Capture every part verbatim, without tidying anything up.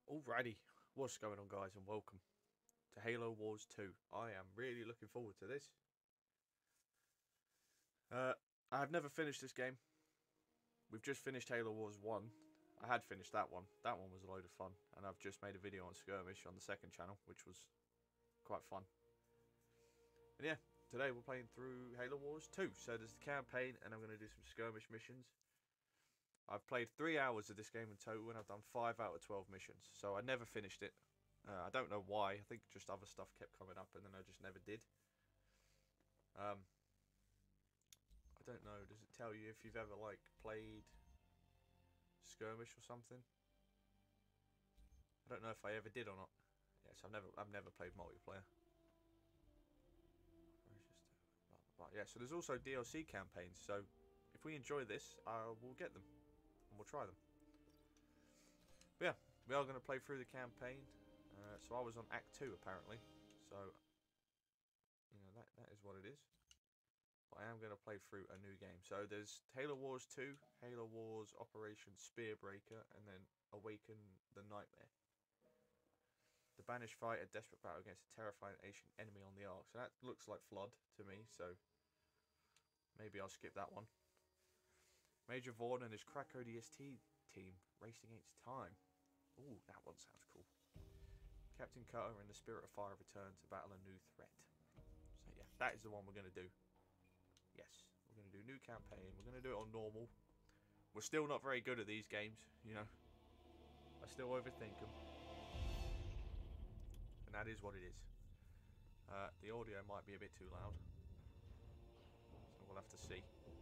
Alrighty, what's going on, guys, and welcome to Halo Wars two. I am really looking forward to this. Uh, I have never finished this game. We've just finished Halo Wars one. I had finished that one. That one was a load of fun, and I've just made a video on Skirmish on the second channel, which was quite fun. And yeah, today we're playing through Halo Wars two. So there's the campaign, and I'm going to do some Skirmish missions. I've played three hours of this game in total, and I've done five out of twelve missions. So I never finished it. Uh, I don't know why. I think just other stuff kept coming up, and then I just never did. Um, I don't know. Does it tell you if you've ever like played Skirmish or something? I don't know if I ever did or not. Yes, I've never. I've never played multiplayer. Yeah. So there's also D L C campaigns. So if we enjoy this, uh, we'll get them. And we'll try them. But yeah, we are going to play through the campaign. Uh, so I was on Act two apparently. So, you know, that, that is what it is. But I am going to play through a new game. So there's Halo Wars two, Halo Wars Operation Spearbreaker, and then Awaken the Nightmare. The banished fight a desperate battle against a terrifying ancient enemy on the Ark. So that looks like Flood to me, so maybe I'll skip that one. Major Vaughn and his crack O D S T team racing against time. Ooh, that one sounds cool. Captain Cutter and the Spirit of Fire return to battle a new threat. So yeah, that is the one we're going to do. Yes, we're going to do new campaign. We're going to do it on normal. We're still not very good at these games, you know. I still overthink them. And that is what it is. Uh, the audio might be a bit too loud. So we'll have to see.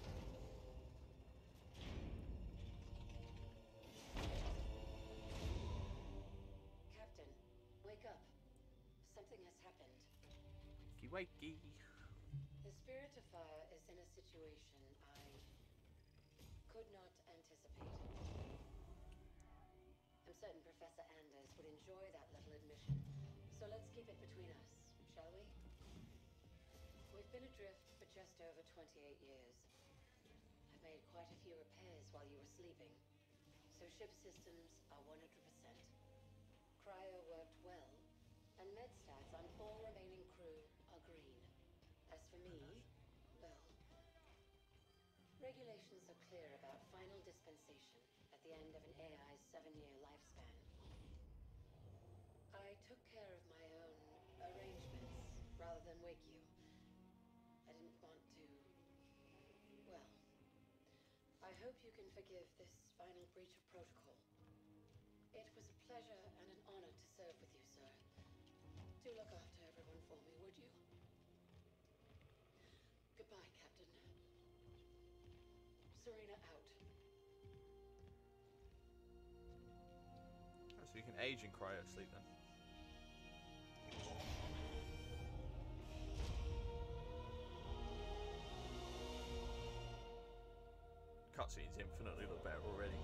Captain, wake up. Something has happened. Wakey wakey. The Spirit of Fire is in a situation I could not anticipate. I'm certain Professor Anders would enjoy that little admission. So let's keep it between us, shall we? We've been adrift for just over twenty-eight years. I've made quite a few repairs while you were sleeping. So ship systems are one hundred percent. Cryo worked well, and med stats on all remaining crew are green. As for me, well, regulations are clear about final dispensation at the end of an A I's seven-year lifespan. I took care of my own arrangements rather than wake you. I didn't want to... Well, I hope you can forgive this final breach of protocol. It was a pleasure and an honor to serve with you, sir. Do look after everyone for me, would you? Goodbye, Captain. Serena out. Oh, so you can age in cryo sleep then. Cutscenes infinitely look better already.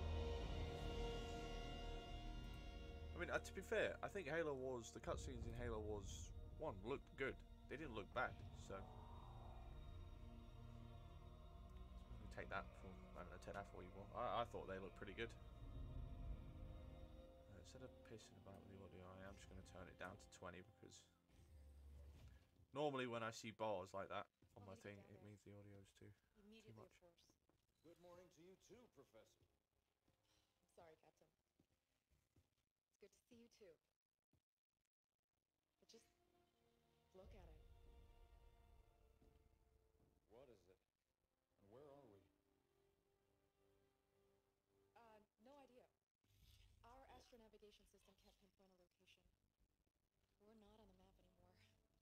I mean, uh, to be fair, I think Halo Wars, the cutscenes in Halo Wars one looked good. They didn't look bad, so... Take that for, I don't know, take that for what you want. I, I thought they looked pretty good. Uh, instead of pissing about with the audio, I am just going to turn it down to twenty because... Normally when I see bars like that on my thing, it means the audio is too, too much. Of course. Good morning to you too, Professor. I'm sorry, Captain. It's good to see you too. But just look at it. What is it? And where are we? Uh, no idea. Our astronavigation system can't pinpoint a location. We're not on the map anymore.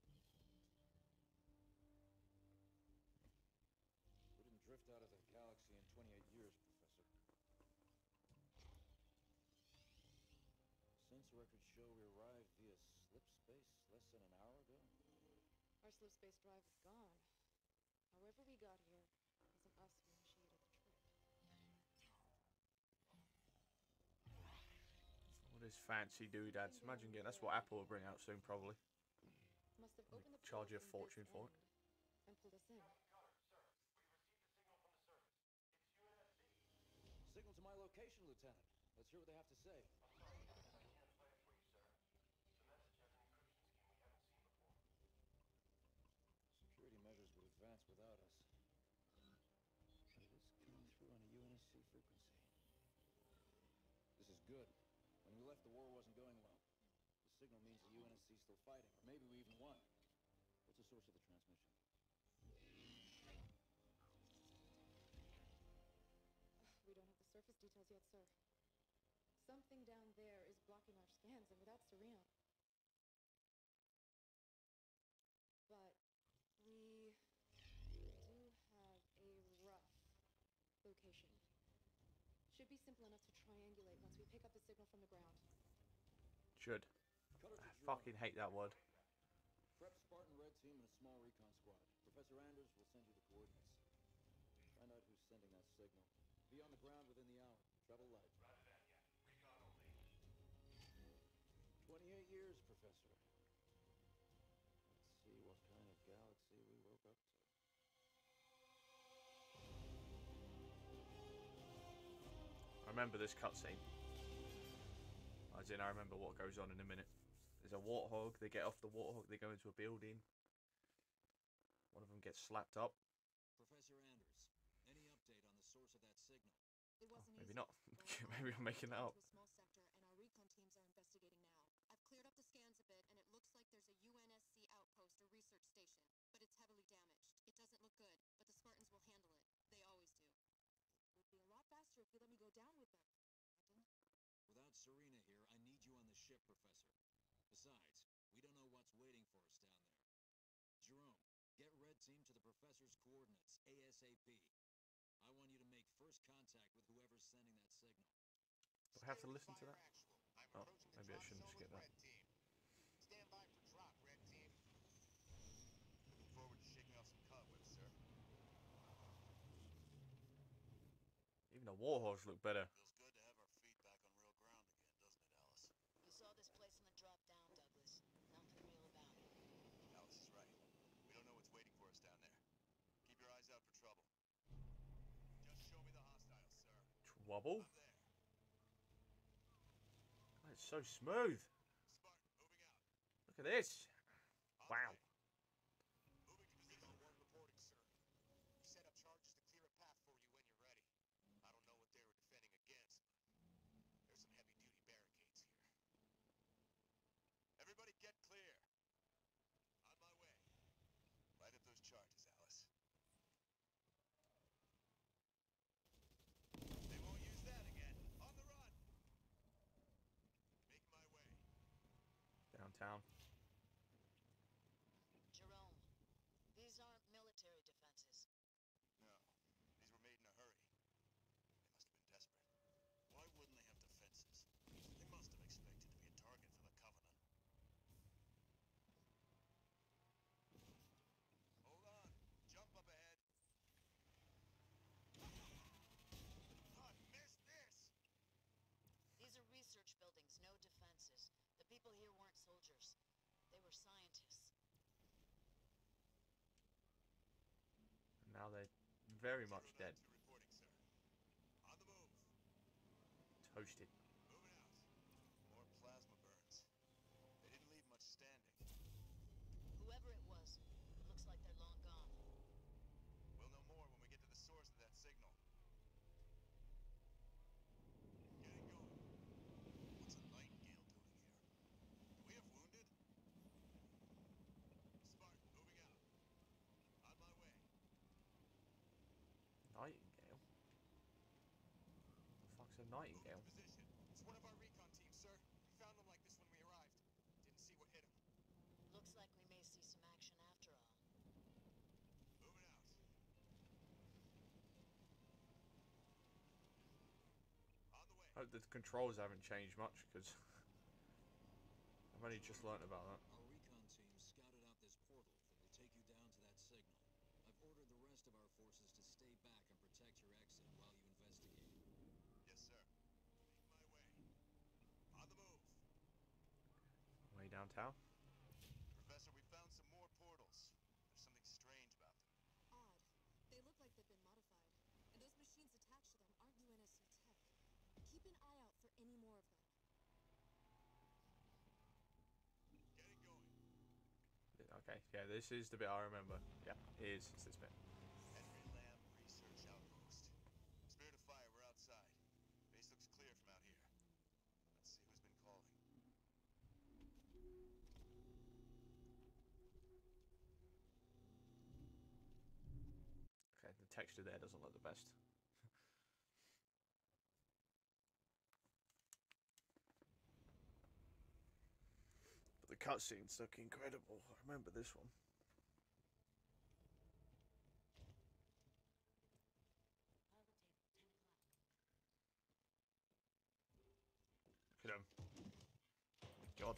We didn't drift out of the galaxy in twenty-eight years, Professor. Since records show we arrived via slip space less than an hour ago. Our slip space drive is gone. However we got here, it wasn't us who initiated the trip. All this fancy doodads. Imagine getting, that's what Apple will bring out soon probably. Must have opened the Charge you a portal fortune from this for it. end and pulled us in. Signal to my location, Lieutenant. Let's hear what they have to say. the war wasn't going well. The signal means the U N S C is still fighting, or maybe we even won. What's the source of the transmission? We don't have the surface details yet, sir. Something down there is blocking our scans, and without Serena. But we do have a rough location. Should be simple enough to triangulate once we pick up the signal from the ground. Should. Cutter to I Jerome. fucking hate that word. Prep Spartan Red Team and a small recon squad. Professor Anders will send you the coordinates. Find out who's sending that signal. Be on the ground within the hour. Travel light. twenty-eight years, Professor. Let's see what kind of galaxy we woke up to. I remember this cutscene. As in, I remember what goes on in a minute. There's a warthog. They get off the warthog. They go into a building. One of them gets slapped up. Professor Anders, any update on the source of that signal? It wasn't Maybe easy, not. but Maybe I'm making that up. to a small sector, and our recon teams are investigating now. I've cleared up the scans a bit, and it looks like there's a U N S C outpost or research station, but it's heavily damaged. It doesn't look good, but the Spartans will handle it. They always do. It would be a lot faster if you let me go down with them, Captain. Without Serena here, I need you on the ship, Professor. Besides, we don't know what's waiting for us down there. Jerome, get Red Team to the Professor's coordinates, ASAP. I want you to make first contact with whoever's sending that signal. Do I have to listen to that? Oh, maybe I shouldn't skip that. Stand by for drop, Red Team. Looking forward to shaking off some cobwebs, sir. Even the warhorse look better. Feels good to have our feet back on real ground again, doesn't it, Alice? You saw this place in the drop down, Douglas. Nothing real about it. Alice is right. We don't know what's waiting for us down there. Keep your eyes out for trouble. Just show me the hostiles, sir. Trouble? I'm there. God, it's so smooth. Spartan, moving out. Look at this. On Wow. the way. Moving to position. One reporting, sir. We set up charges to clear a path for you when you're ready. I don't know what they were defending against. There's some heavy-duty barricades here. Everybody get clear. On my way. Light up those charges, Alice. They won't use that again. On the run. Making my way. Downtown. Jerome, these aren't military defenses. No, these were made in a hurry. They must have been desperate. Why wouldn't they have defenses? They must have expected to be a target for the Covenant. Hold on. Jump up ahead. I missed this! These are research buildings, no defenses. The people here weren't soldiers. They were scientists. Now they're very much Zero dead. nine two reporting, sir. On the move. Toasted. Moving out. More plasma burns. They didn't leave much standing. Whoever it was, looks like they're long gone. We'll know more when we get to the source of that signal. Getting going. What's a Nightingale doing here? Do we have wounded? Spartan, moving out. On my way. Nightingale? The fuck's a Moving nightingale? to position. It's one of our recon teams, sir. We found them like this when we arrived. Didn't see what hit them. Looks like we may see some action after all. Moving out. On the way. Hope the controls haven't changed much, because I've only just learnt about that. Our recon team scouted out this portal that will take you down to that signal. I've ordered the rest of our forces to stay back and protect your exit while you investigate. Yes, sir. Making my way. On the move. Way downtown. Professor, we found some more portals. There's something strange about them. Odd. They look like they've been modified. And those machines attached to them aren't U N S C tech. Keep an eye out for any more of them. Getting going. Okay, yeah, this is the bit I remember. Yeah, it is. It's this bit. Henry Lamb Research Outpost. Spirit of Fire, we're outside. Base looks clear from out here. Let's see who's been calling. texture there doesn't look the best. But the cutscenes look incredible. I remember this one. Look at him. God.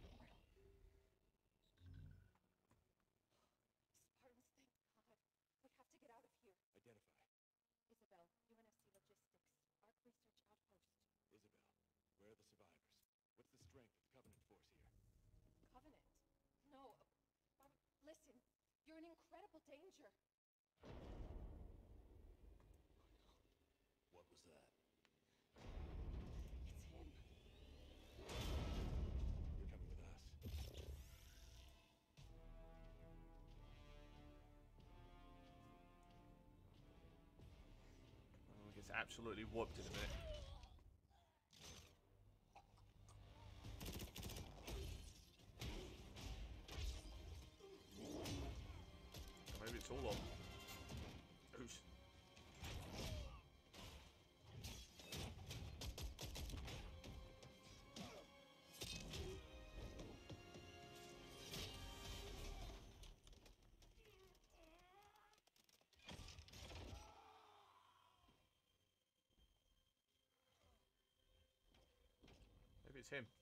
You're in incredible danger. What was that? It's him. You're coming with us. Oh, he gets absolutely whooped in a minute. Maybe it's all on. Oosh. Maybe it's him.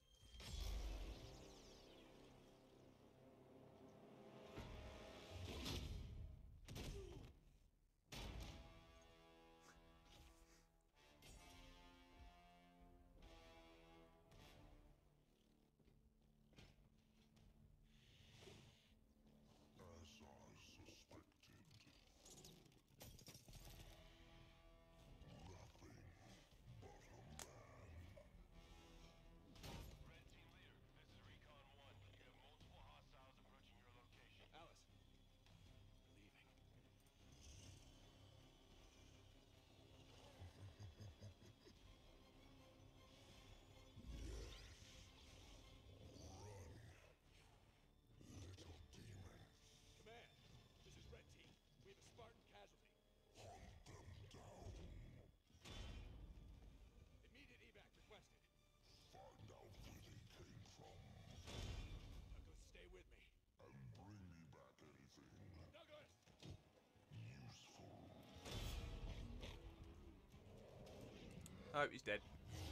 I hope he's dead.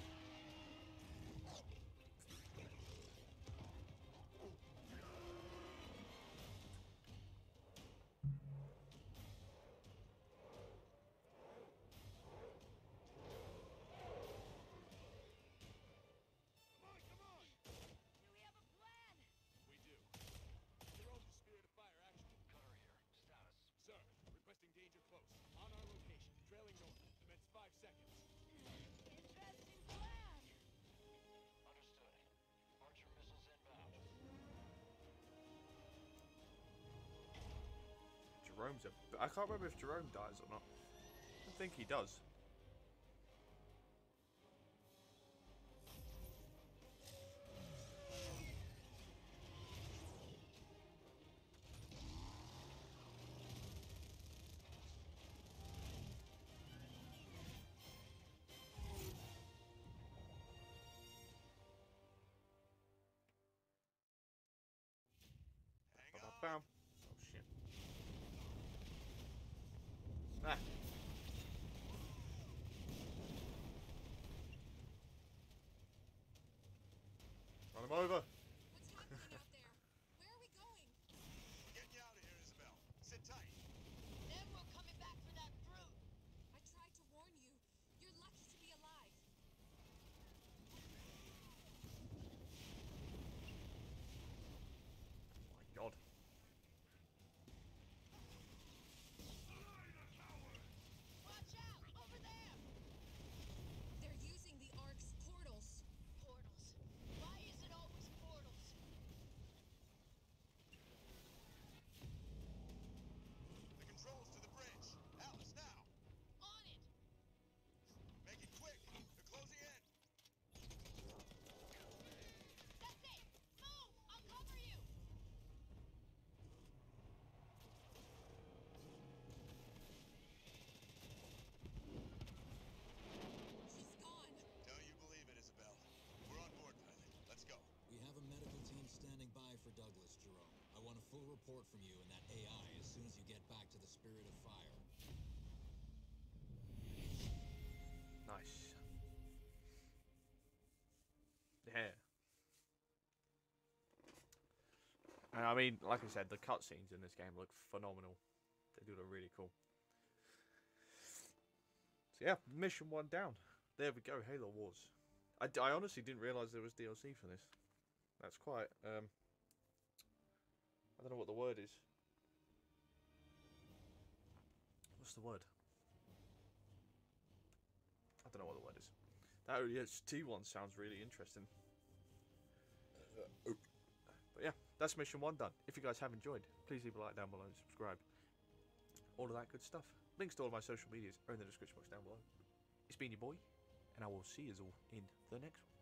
Jerome's a... I can't remember if Jerome dies or not. I don't think he does. Hang on. Bam. Oh shit. Ah. Run him over. What's happening out there? Where are we going? We're getting you out of here, Isabel. Sit tight. Then we're coming back for that brute. I tried to warn you. You're lucky to be alive. Oh my god. full report from you and that A I as soon as you get back to the Spirit of Fire. Nice. Yeah. And I mean, like I said, the cutscenes in this game look phenomenal. They do look really cool. So yeah, mission one down. There we go, Halo Wars. I, I honestly didn't realise there was D L C for this. That's quite, um... I don't know what the word is. What's the word? I don't know what the word is. That O D S T one sounds really interesting. But yeah, that's mission one done. If you guys have enjoyed, please leave a like down below and subscribe. All of that good stuff. Links to all of my social medias are in the description box down below. It's been your boy, and I will see you all in the next one.